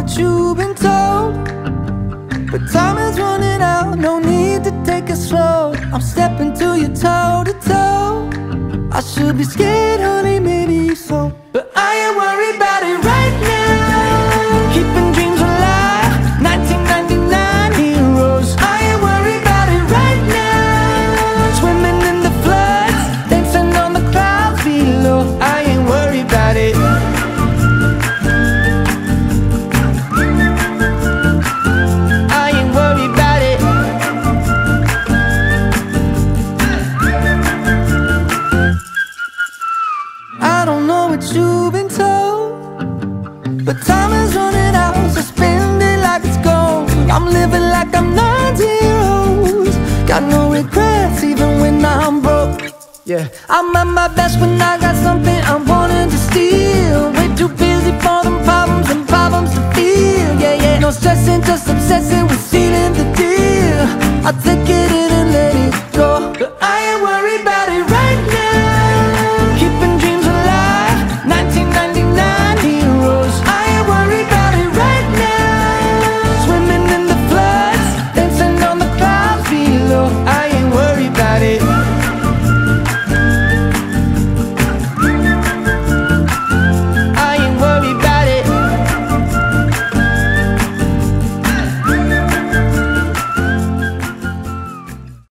what you've been told, but time is running out, no need to take it slow. I'm stepping to you toe to toe. I should be scared, honey, maybe so, but I ain't worried about it right now. Keeping dreams alive, 1999 heroes. I ain't worried about it right now. Swimming in the floods, dancing on the clouds below. I ain't worried about it. I ain't worried about it. I don't know what you've been told, but time is running out, so spend it like it's gold. I'm living like I'm 9 zeros. Got no regrets even when I'm broke. Yeah, I'm at my best when I got something I'm wanting to steal. Way too busy for them problems and problems to feel. Yeah, yeah, no stressing, just obsessing with sealing the deal. I'll take